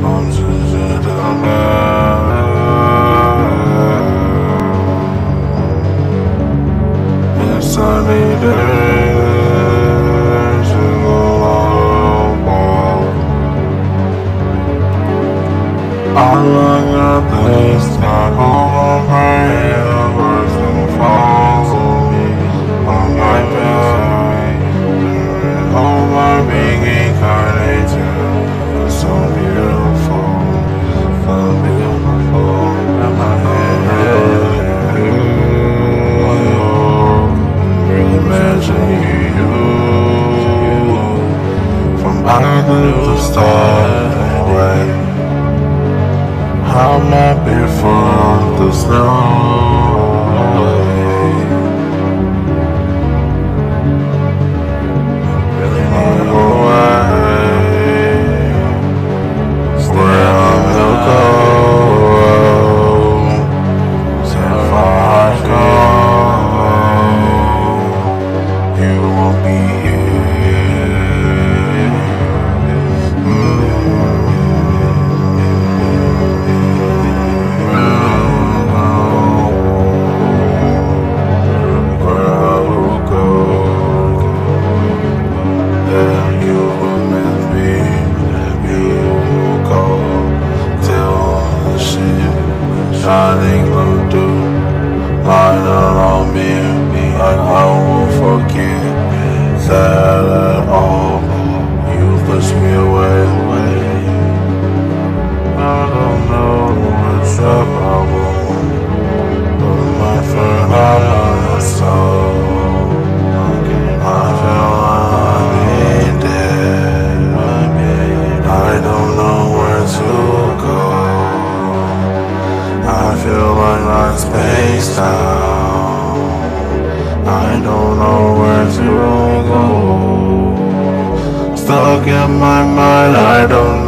I'm just in the night. It's sunny days in the long ball. I look at this time, hold on, praying the words don't fall to me. On my bed, oh my being incarnated, it's so beautiful, so beautiful. In my head, imagine you from under the stars away. How my beautiful the snow. Really need away where I will go. So far I go, you won't be shining will do, mine alone me, I won't forget that at all. You push me away. I don't know what's your problem, but my friend, I understand. I feel like I'm dead. I don't know where to go. I feel like I'm spaced out. I don't know where to go. Stuck in my mind, I don't